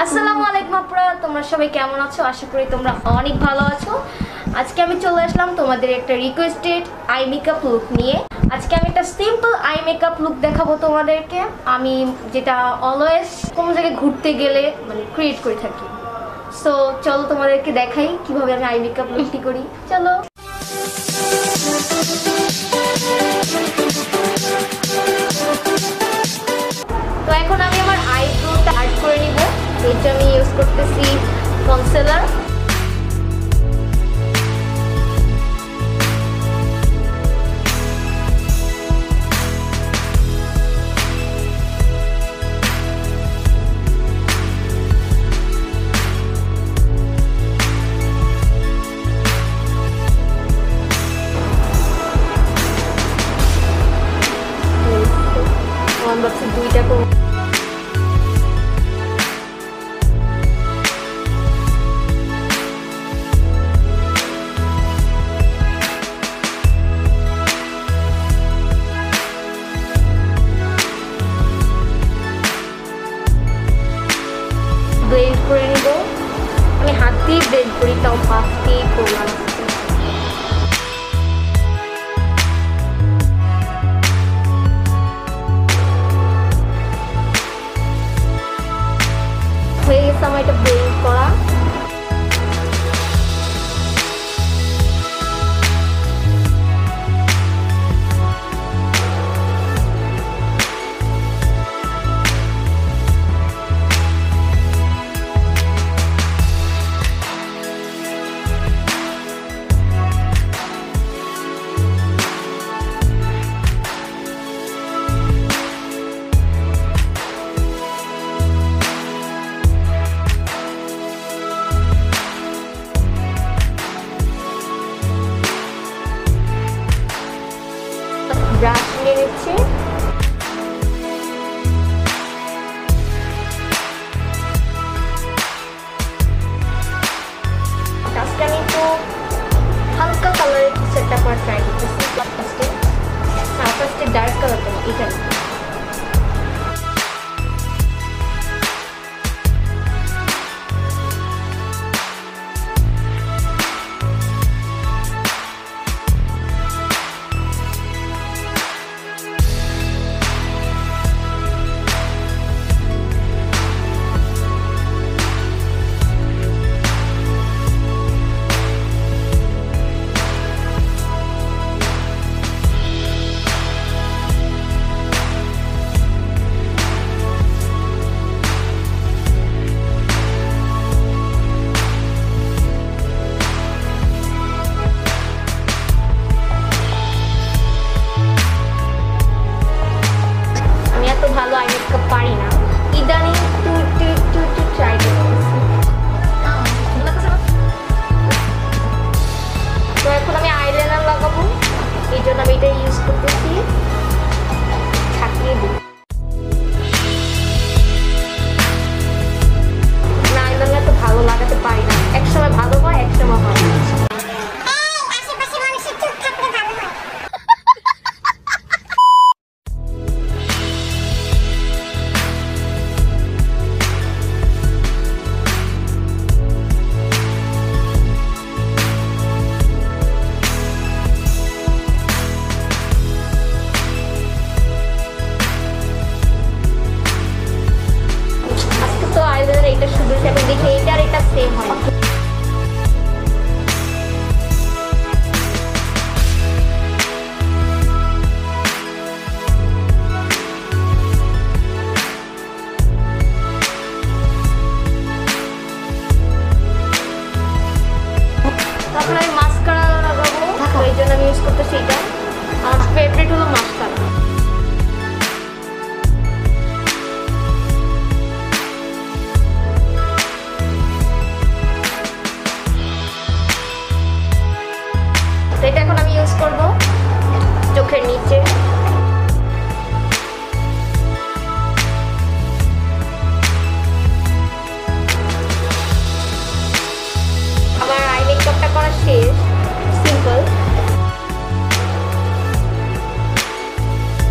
আসসালামু আলাইকুম আপুরা, তোমরা সবাই কেমন আছো? আশা করি তোমরা অনেক ভালো আছো। আজকে আমি চলে আসলাম তোমাদের একটা রিকোয়েস্টেড আই মেকআপ লুক নিয়ে। আজকে আমি একটা সিম্পল আই মেকআপ লুক দেখাবো তোমাদেরকে, আমি যেটা অলওয়েজ কোনো জায়গায় ঘুরতে গেলে মানে ক্রিয়েট করে থাকি। সো চলো তোমাদেরকে দেখাই কিভাবে আমি আই মেকআপ লুকটি করি। চলো। তো এখন আমি আমার আইব্রোটা আর্ট করে নিব। এটা আমি ইউজ করতেছি কনসিলার। ভাবছি দুইটা করব। ব্লেন্ড করে নিব। আমি হাত দিয়ে ব্লেন্ড করি, তাও ফাস্ট দিয়ে করলাম। হয়ে গেছে আমার এটা ব্লেন্ড করা। ব্রাশ নিয়ে নিচ্ছি। আজকে আমি একটু হালকা কালারের সেটটা করার ট্রাই করতেছি। ফার্স্টে ডার্ক কালার দেবো এটা। ভালো আই মেকআপ পারি না, ইদানিং একটু ট্রাই করতেছি। তো এখন আমি আইলাইনার লাগাবো, এই জন্য আমি এটা ইউজ করতেছি। ছাকিয়ে দিই। আইলাইনার তো ভালো লাগাতে পারি না, একসময় ভালো হয় একসময় হয় না। এটা শুধু সেটা দেখে এটা আর এটা সেম হয়। তারপরে আমি মাস্কারা লাগাবো, এই জন্য আমি ইউজ করতেছি এটা। আমার ফেভারিট হলো মাস্কারা। এটা এখন আমি ইউজ করব চোখের নিচে। আমার আই মেকআপটা করা শেষ, সিম্পল।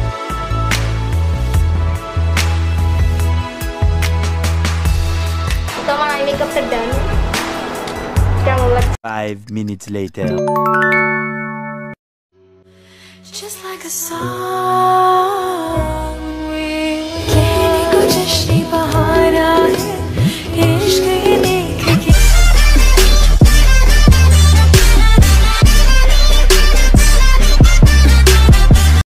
মেকআপটা ডান। কেমন লাগছে? 5 minutes later. Just like a song